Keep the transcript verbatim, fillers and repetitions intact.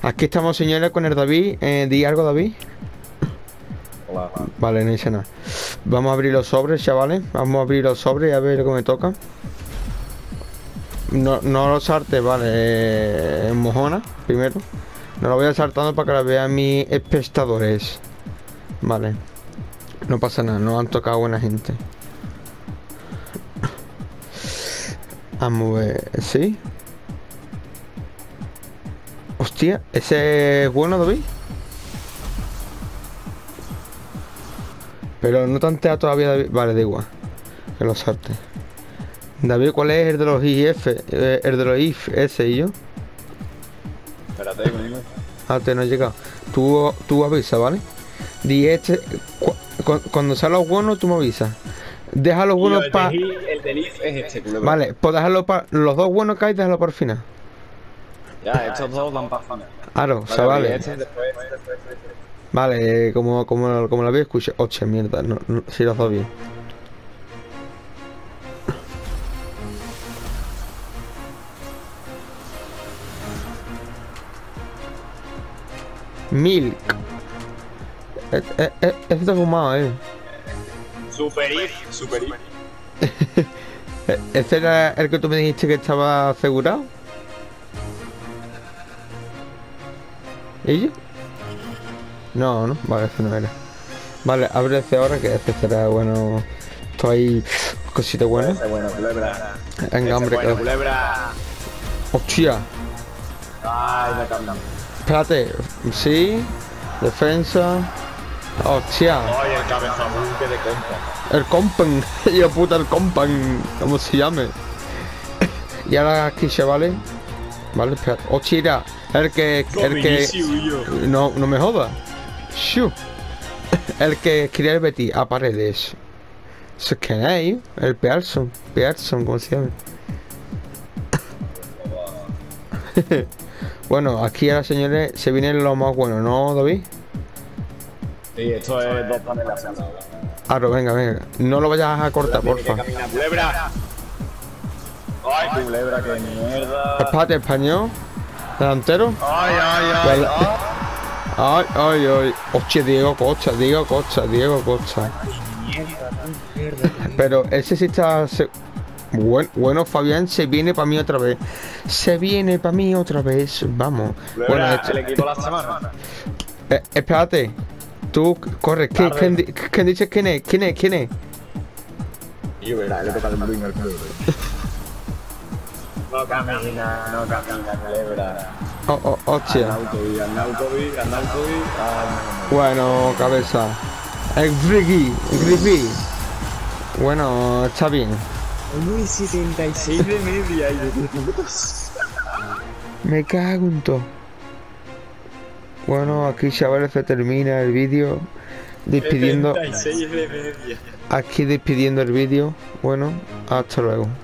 Aquí estamos, señores, con el David. Eh, ¿Di algo, David? Hola. Vale, no dice nada. Vamos a abrir los sobres, chavales. Vamos a abrir los sobres y a ver lo que me toca. No, no lo salte, vale. Eh, mojona, primero. No lo voy a saltando para que lo vean mis espectadores. Vale. No pasa nada, no han tocado buena gente. Vamos a ver. ¿Sí? Hostia, ese es bueno, David. Pero no tantea todavía, David. Vale, da igual. Que lo salte. David, ¿cuál es el de los I F? Eh, el de los I F, ese y yo. Espérate, conmigo. Ah, te no he llegado. Tú, tú avisa, ¿vale? Di este. Cu cu cuando sea los buenos, tú me avisas. Deja los buenos para. El del I F es este, culebra. Vale, pues déjalo para. Los dos buenos que hay, déjalo para el final. Ya, estos dos van para final. Claro, o sea, vale. Este, después, después, después, después. Vale, como, como, como lo había escuchado. Oche, mierda, no, no, sí los dos bien. Milk. Eh, eh, eh, este está fumado, eh. Super I F, Super I F. ¿Ese era el que tú me dijiste que estaba asegurado? ¿Y yo? No, no, vale, ese no era. Vale, abre ese ahora que ese será bueno. Estoy cosita buena. Ese bueno, culebra. Venga, hombre, bueno, que... culebra. Hostia. Ay, me cambian. Espérate, sí. Defensa. Hostia. Ay, el cabezón que de compa. El compan. Yo puta, el compan. ¿Cómo se llame? Y ahora aquí, chavales. Vale, espérate. Hostia, el que. El que. No, no me jodas. Shoo. El que escribe el Betty a paredes. ¿Eso qué es? El Pearson. Pearson, ¿cómo se llama? Bueno, aquí ahora, señores, se viene lo más bueno, ¿no, David? Sí, esto es dos panelas. Aro, venga, venga. No lo vayas a cortar, porfa. Camina, culebra. Ay, culebra, qué mierda. Espérate, español. Delantero. Ay, ay, ay. Vale. Ay, ay, ay. Hostia, Diego Costa, Diego Costa, Diego Costa. Pero ese sí está... Se... Bueno, bueno, Fabián se viene para mí otra vez. Se viene para mí otra vez. Vamos. Culebra, Bueno, esto... el equipo de la semana. Eh, espérate. Tú, corre. ¿Quién, quién, di- quién dice quién es? ¿Quién es? ¿Quién es? Y verá, le toca el marino al culebra. No camina, no camina, culebra. Oh, oh, hostia. Arnautovic, Arnautovic, Arnautovic. Ah, Bueno, cabeza. El Griggy, Griggy. Bueno, está bien. uno setenta y seis de media y de puntos. Me cago en todo. Bueno, aquí, chavales, se termina el vídeo. Despidiendo. setenta y seis de media. Aquí despidiendo el vídeo. Bueno, hasta luego.